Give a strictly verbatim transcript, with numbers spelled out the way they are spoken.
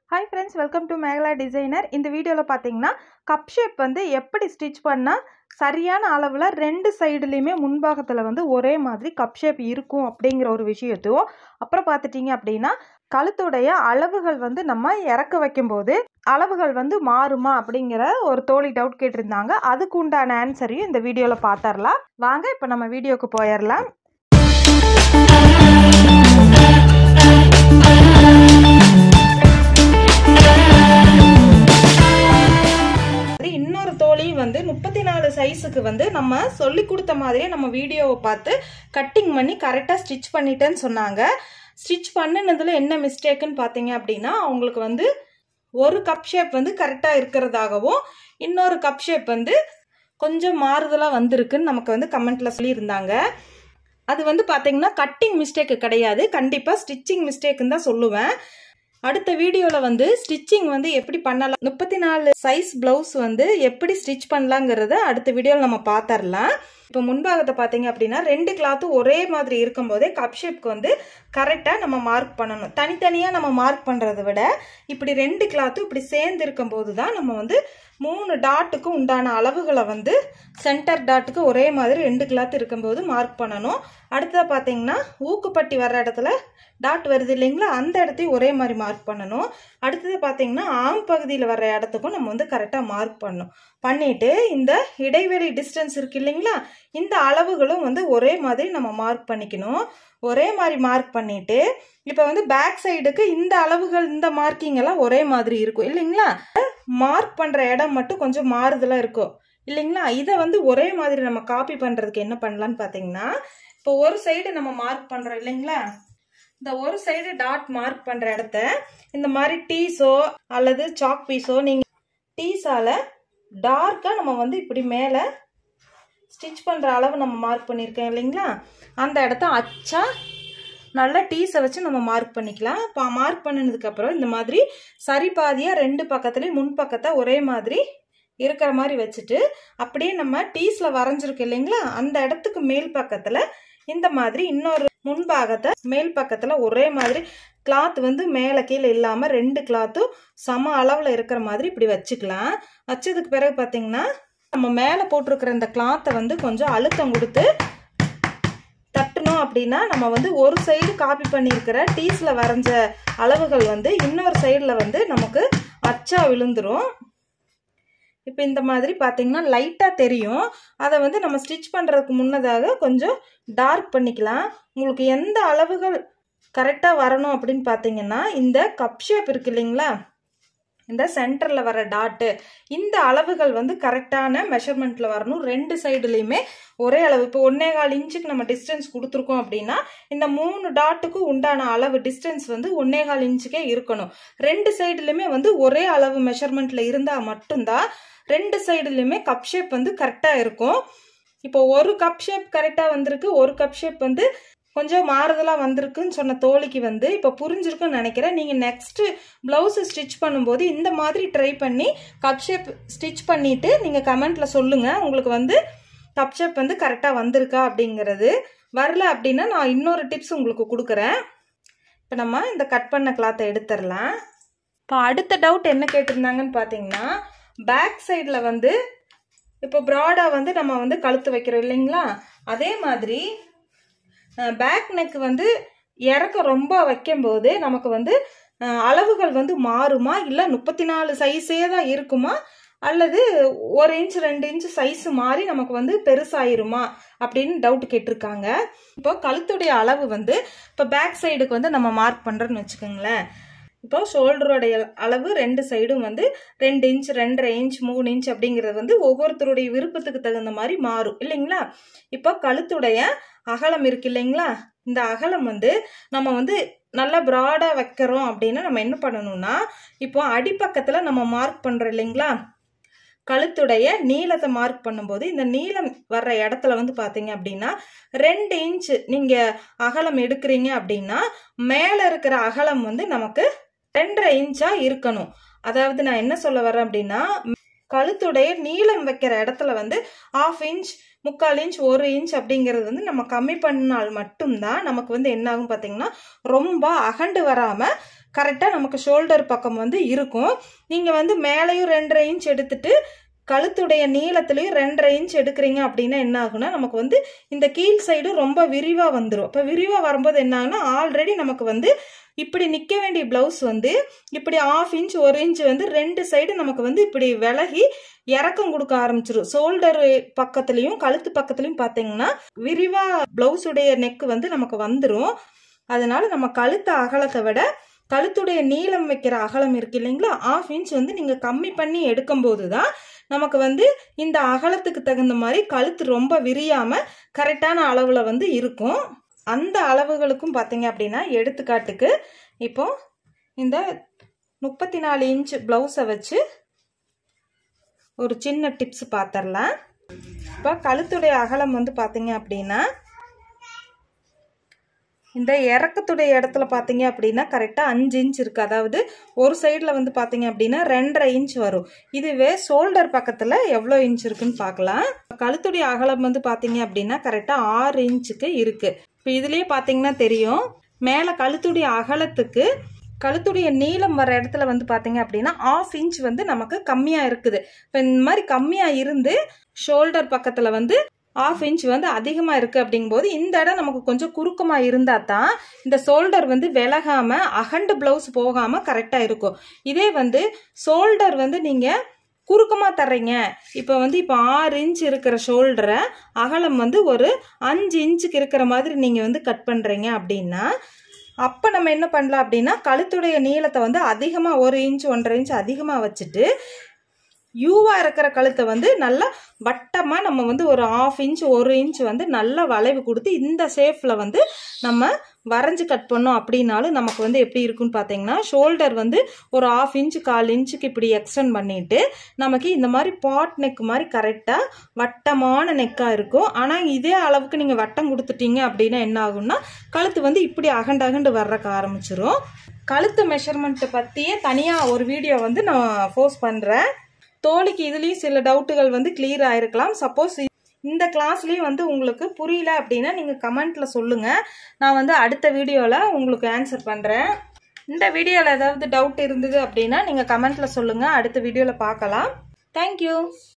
Hi friends, welcome to Meghala Designer. இந்த வீடியோல பாத்தீங்கன்னா கப் ஷேப் வந்து எப்படி ஸ்டிட்ச் பண்ணா சரியான அளவுல ரெண்டு சைடுலயுமே முன்பாகத்துல வந்து ஒரே மாதிரி கப் ஷேப் இருக்கும் அப்படிங்கிற ஒரு விஷயத்தையும் அப்புறம் பார்த்துட்டீங்க அப்படின்னா கழுத்துடைய அளவுகள் வந்து நம்ம இறக்க வைக்கும்போது அளவுகள் வந்து மாறுமா அப்படிங்கிற ஒரு தோழி டவுட் கேட்டிருந்தாங்க. அதுக்கு உண்டான ஆன்சரையும் இந்த வீடியோல பார்த்தரலாம். வாங்க இப்போ நம்ம வீடியோக்கு போயிடலாம். இன்னொரு தோழி வந்து முப்பத்தி நாலு சைஸுக்கு வந்து நம்ம சொல்லி கொடுத்த மாதிரியே நம்ம வீடியோவை பார்த்து கட்டிங் பண்ணி கரெக்டாக ஸ்டிச் பண்ணிட்டேன்னு சொன்னாங்க. ஸ்டிச் பண்ணினதுல என்ன மிஸ்டேக்குன்னு பார்த்தீங்க அப்படின்னா அவங்களுக்கு வந்து ஒரு கப் ஷேப் வந்து கரெக்டாக இருக்கிறதாகவும் இன்னொரு கப் ஷேப் வந்து கொஞ்சம் மாறுதலாக வந்திருக்குன்னு நமக்கு வந்து கமெண்ட்ல சொல்லியிருந்தாங்க. அது வந்து பார்த்தீங்கன்னா கட்டிங் மிஸ்டேக்கு கிடையாது, கண்டிப்பாக ஸ்டிச்சிங் மிஸ்டேக்குன்னு தான் சொல்லுவேன். அடுத்த வீடியோவில் வந்து ஸ்டிச்சிங் வந்து எப்படி பண்ணலாம், முப்பத்தி நாலு சைஸ் பிளவுஸ் வந்து எப்படி ஸ்டிச் பண்ணலாங்கிறத அடுத்த வீடியோவில் நம்ம பார்த்துடலாம். இப்போ முன்பாகத்தை பார்த்தீங்க அப்படின்னா ரெண்டு கிளாத்தும் ஒரே மாதிரி இருக்கும் போதே கப் ஷேப்க்கு வந்து கரெக்டாக நம்ம மார்க் பண்ணணும். தனித்தனியாக நம்ம மார்க் பண்ணுறதை விட இப்படி ரெண்டு கிளாத்தும் இப்படி சேர்ந்து இருக்கும் போது தான் நம்ம வந்து மூணு டாட்டுக்கு உண்டான அளவுகளை வந்து சென்டர் டாட்டுக்கு ஒரே மாதிரி ரெண்டு கிளாத் இருக்கும்போது மார்க் பண்ணணும். அடுத்ததாக பார்த்தீங்கன்னா ஊக்குப்பட்டி வர்ற இடத்துல டாட் வருது இல்லைங்களா, அந்த இடத்தையும் ஒரே மாதிரி மார்க் பண்ணணும். அடுத்தது பார்த்தீங்கன்னா ஆம் பகுதியில் வர்ற இடத்துக்கும் நம்ம வந்து கரெக்டாக மார்க் பண்ணணும். பண்ணிட்டு இந்த இடைவெளி டிஸ்டன்ஸ் இருக்கு இல்லைங்களா, இந்த அளவுகளும் வந்து ஒரே மாதிரி நம்ம மார்க் பண்ணிக்கணும். ஒரே மாதிரி மார்க் பண்ணிட்டு இப்போ வந்து பேக் சைடுக்கு இந்த அளவுகள் இந்த மார்க்கிங் எல்லாம் ஒரே மாதிரி இருக்கும் இல்லைங்களா, மார்க் பண்ணுற இடம் மட்டும் கொஞ்சம் மாறுதலாக இருக்கும் இல்லைங்களா. இதை வந்து ஒரே மாதிரி நம்ம காப்பி பண்ணுறதுக்கு என்ன பண்ணலான்னு பார்த்தீங்கன்னா இப்போ ஒரு சைடு நம்ம மார்க் பண்ணுறோம் இல்லைங்களா, இந்த ஒரு சைடு டாட் மார்க் பண்ற இடத்த இந்த மாதிரி டீஸோ அல்லது சாக் பீஸோ நீங்க டீஸால டார்க்கா நம்ம வந்து இப்படி மேல ஸ்டிச் பண்ற அளவு நம்ம மார்க் பண்ணிருக்கோம் இல்லைங்களா, அந்த இடத்த அச்சா நல்லா டீஸை வச்சு நம்ம மார்க் பண்ணிக்கலாம். இப்போ மார்க் பண்ணினதுக்கு அப்புறம் இந்த மாதிரி சரி பாதியா ரெண்டு பக்கத்துலயும் முன் பக்கத்தை ஒரே மாதிரி இருக்கிற மாதிரி வச்சுட்டு அப்படியே நம்ம டீஸ்ல வரைஞ்சிருக்கு இல்லைங்களா, அந்த இடத்துக்கு மேல் பக்கத்துல இந்த மாதிரி இன்னொரு முன்பாகத்தை மேல் பக்கத்துல ஒரே மாதிரி கிளாத் வந்து மேல கீழே இல்லாம ரெண்டு கிளாத்தும் சம அளவுல இருக்கிற மாதிரி இப்படி வச்சுக்கலாம். வச்சதுக்கு பிறகு பாத்தீங்கன்னா நம்ம மேல போட்டிருக்கிற இந்த கிளாத்தை வந்து கொஞ்சம் அழுத்தம் கொடுத்து தட்டணும் அப்படின்னா நம்ம வந்து ஒரு சைடு காப்பி பண்ணியிருக்கிற டீஸ்ல வரைஞ்ச அளவுகள் வந்து இன்னொரு சைடுல வந்து நமக்கு அச்சா விழுந்துரும். இப்போ இந்த மாதிரி பார்த்தீங்கன்னா லைட்டாக தெரியும். அதை வந்து நம்ம ஸ்டிச் பண்ணுறதுக்கு முன்னதாக கொஞ்சம் டார்க் பண்ணிக்கலாம். உங்களுக்கு எந்த அளவுகள் கரெக்டாக வரணும் அப்படின்னு பார்த்தீங்கன்னா இந்த கப் ஷேப் இருக்கு இல்லைங்களா, இந்த சென்டரில் வர டாட்டு இந்த அளவுகள் வந்து கரெக்டான மெஷர்மெண்ட்டில் வரணும். ரெண்டு சைடுலேயுமே ஒரே அளவு. இப்போ ஒன்னே கால் இன்ச்சுக்கு நம்ம டிஸ்டன்ஸ் கொடுத்துருக்கோம் அப்படின்னா இந்த மூணு டாட்டுக்கு உண்டான அளவு டிஸ்டன்ஸ் வந்து ஒன்னே கால் இன்ச்சுக்கே இருக்கணும். ரெண்டு சைடுலையுமே வந்து ஒரே அளவு மெஷர்மெண்ட்டில் இருந்தால் மட்டும்தான் ரெண்டு சைடுலையுமே கப் ஷேப் வந்து கரெக்டாக இருக்கும். இப்போ ஒரு கப் ஷேப் கரெக்டாக வந்திருக்கு, ஒரு கப் ஷேப் வந்து கொஞ்சம் மாறுதலாக வந்திருக்குன்னு சொன்ன தோழிக்கு வந்து இப்போ புரிஞ்சிருக்குன்னு நினைக்கிறேன். நீங்கள் நெக்ஸ்ட் பிளவுஸ் ஸ்டிச் பண்ணும்போது இந்த மாதிரி ட்ரை பண்ணி கப் ஷேப் ஸ்டிச் பண்ணிட்டு நீங்கள் கமெண்ட்ல சொல்லுங்க உங்களுக்கு வந்து கப் ஷேப் வந்து கரெக்டாக வந்திருக்கா அப்படிங்கிறது. வரல அப்படின்னா நான் இன்னொரு டிப்ஸ் உங்களுக்கு கொடுக்குறேன். இப்போ நம்ம இந்த கட் பண்ண கிளாத்தை எடுத்துடலாம். இப்போ அடுத்த டவுட் என்ன கேட்டிருந்தாங்கன்னு பார்த்தீங்கன்னா பேக் சைடில் வந்து இப்போ ப்ராடாக வந்து நம்ம வந்து கழுத்து வைக்கிறோம் இல்லைங்களா, அதே மாதிரி பேக் நெக் வந்து இறக்க ரொம்ப வைக்கும்போது நமக்கு வந்து அளவுகள் வந்து மாறுமா, இல்லை முப்பத்தி நாலு சைஸே தான் இருக்குமா, அல்லது ஒரு இன்ச் ரெண்டு இன்ச் சைஸ் மாறி நமக்கு வந்து பெருசாயிருமா அப்படின்னு டவுட் கேட்டிருக்காங்க. இப்போ கழுத்துடைய அளவு வந்து இப்போ பேக் சைடுக்கு வந்து நம்ம மார்க் பண்ணுறோன்னு வச்சுக்கோங்களேன். இப்போ ஷோல்டருடைய அளவு ரெண்டு சைடும் வந்து ரெண்டு இன்ச் ரெண்டரை இன்ச் மூணு இன்ச் அப்படிங்கிறது வந்து ஒவ்வொருத்தருடைய விருப்பத்துக்கு தகுந்த மாதிரி மாறும் இல்லைங்களா. இப்போ கழுத்துடைய அகலம் இருக்கு இல்லைங்களா, இந்த அகலம் வந்து நம்ம வந்து நல்லா ப்ராடா வைக்கிறோம் அப்படின்னா நம்ம என்ன பண்ணணும்னா இப்போ அடிப்பக்கத்துல நம்ம மார்க் பண்றோம் இல்லைங்களா, கழுத்துடைய நீளத்தை மார்க் பண்ணும்போது இந்த நீளம் வர்ற இடத்துல வந்து பாத்தீங்க அப்படின்னா ரெண்டு இன்ச் நீங்க அகலம் எடுக்கிறீங்க அப்படின்னா மேல இருக்கிற அகலம் வந்து நமக்கு ரெண்டரை இன்ச்சா இருக்கணும். அதாவது நான் என்ன சொல்ல வரேன் அப்படின்னா கழுத்துடைய நீளம் வைக்கிற இடத்துல வந்து ஆஃப் இன்ச் முக்கால் இன்ச் ஒரு இன்ச் அப்படிங்கிறது வந்து நம்ம கம்மி பண்ணால் மட்டும்தான் நமக்கு வந்து என்ன ஆகும் பார்த்தீங்கன்னா ரொம்ப அகண்டு வராம கரெக்டாக நமக்கு ஷோல்டர் பக்கம் வந்து இருக்கும். நீங்கள் வந்து மேலேயும் ரெண்டரை இன்ச் எடுத்துட்டு கழுத்துடைய நீளத்துலையும் ரெண்டரை இன்ச் எடுக்கிறீங்க அப்படின்னா என்ன ஆகுனா நமக்கு வந்து இந்த கீழ் சைடு ரொம்ப விரிவாக வந்துடும். இப்போ விரிவாக வரும்போது என்ன ஆகுனா ஆல்ரெடி நமக்கு வந்து இப்படி நிற்க வேண்டிய பிளவுஸ் வந்து இப்படி ஆஃப் இன்ச் ஒரு இன்ச் வந்து ரெண்டு சைடு நமக்கு வந்து இப்படி விலகி இறக்கம் கொடுக்க ஆரம்பிச்சிடும். ஷோல்டர் பக்கத்துலையும் கழுத்து பக்கத்துலையும் பார்த்தீங்கன்னா விரிவா பிளவுஸுடைய நெக் வந்து நமக்கு வந்துடும். அதனால நம்ம கழுத்து அகலத்தை விட கழுத்துடைய நீளம் வைக்கிற அகலம் இருக்கு இல்லைங்களா, ஆஃப் இன்ச் வந்து நீங்க கம்மி பண்ணி எடுக்கும் போதுதான் நமக்கு வந்து இந்த அகலத்துக்கு தகுந்த மாதிரி கழுத்து ரொம்ப விரியாம கரெக்டான அளவுல வந்து இருக்கும். அந்த அளவுகளுக்கும் பார்த்தீங்க அப்படின்னா எடுத்துக்காட்டுக்கு இப்போ இந்த முப்பத்தி நாலு இன்ச் பிளவுஸை வச்சு ஒரு சின்ன டிப்ஸ் பார்த்துடலாம். இப்போ கழுத்துடைய அகலம் வந்து பார்த்தீங்க அப்படின்னா இந்த இறக்கத்துடைய இடத்துல பார்த்தீங்க அப்படின்னா கரெக்டாக அஞ்சு இன்ச் இருக்கு. அதாவது ஒரு சைடில் வந்து பார்த்தீங்க அப்படின்னா ரெண்டரை இன்ச் வரும். இதுவே ஷோல்டர் பக்கத்தில் எவ்வளோ இன்ச் இருக்குன்னு பார்க்கலாம். கழுத்துடைய அகலம் வந்து பார்த்தீங்க அப்படின்னா கரெக்டாக ஆறு இன்ச்சுக்கு இருக்கு. இப்போ இதுலேயே பார்த்தீங்கன்னா தெரியும் மேலே கழுத்துடைய அகலத்துக்கு கழுத்துடைய நீளம் வர இடத்துல வந்து பார்த்தீங்க அப்படின்னா ஆஃப் இன்ச் வந்து நமக்கு கம்மியாக இருக்குது. இப்போ இந்த மாதிரி கம்மியாக இருந்து ஷோல்டர் பக்கத்தில் வந்து ஆஃப் இன்ச் வந்து அதிகமாக இருக்குது அப்படிங்கும்போது இந்த இடம் நமக்கு கொஞ்சம் குறுக்கமாக இருந்தால் தான் இந்த ஷோல்டர் வந்து விலகாமல் அகண்டு ப்ளவுஸ் போகாமல் கரெக்டாக இருக்கும். இதே வந்து ஷோல்டர் வந்து நீங்கள் குறுக்கமாக தர்றீங்க, இப்போ வந்து இப்போ ஆறு இன்ச் இருக்கிற ஷோல்டரை அகலம் வந்து ஒரு அஞ்சு இன்ச்சுக்கு இருக்கிற மாதிரி நீங்கள் வந்து கட் பண்ணுறீங்க அப்படின்னா அப்போ நம்ம என்ன பண்ணலாம் அப்படின்னா கழுத்துடைய நீளத்தை வந்து அதிகமாக ஒரு இன்ச் ஒன்றரை இன்ச் அதிகமாக வச்சுட்டு யூவா இருக்கிற கழுத்தை வந்து நல்லா வட்டமாக நம்ம வந்து ஒரு ஆஃப் இன்ச் ஒரு இன்ச் வந்து நல்லா வளைவு கொடுத்து இந்த ஷேப்பில் வந்து நம்ம வரைஞ்சி கட் பண்ணோம் அப்படின்னாலும் நமக்கு வந்து எப்படி இருக்குன்னு பார்த்தீங்கன்னா ஷோல்டர் வந்து ஒரு ஆஃப் இன்ச் கால் இன்ச்சுக்கு இப்படி எக்ஸ்டெண்ட் பண்ணிட்டு நமக்கு இந்த மாதிரி பாட் நெக் மாதிரி கரெக்டாக வட்டமான நெக்காக இருக்கும். ஆனால் இதே அளவுக்கு நீங்கள் வட்டம் கொடுத்துட்டீங்க அப்படின்னா என்ன ஆகும்னா கழுத்து வந்து இப்படி அகண்டு அகண்டு வர்றக்க ஆரம்பிச்சிரும். கழுத்து மெஷர்மெண்ட்டை பற்றியே தனியாக ஒரு வீடியோ வந்து நான் போஸ்ட் பண்ணுறேன். தோழிக்கு இதுலேயும் சில டவுட்டுகள் வந்து கிளியர் ஆயிருக்கலாம். சப்போஸ் இந்த கிளாஸ்லேயும் வந்து உங்களுக்கு புரியல அப்படின்னா நீங்கள் கமெண்ட்டில் சொல்லுங்கள், நான் வந்து அடுத்த வீடியோவில் உங்களுக்கு ஆன்சர் பண்ணுறேன். இந்த வீடியோவில் ஏதாவது டவுட் இருந்தது அப்படின்னா நீங்கள் கமெண்ட்டில் சொல்லுங்கள், அடுத்த வீடியோவில் பார்க்கலாம். தேங்க்யூ.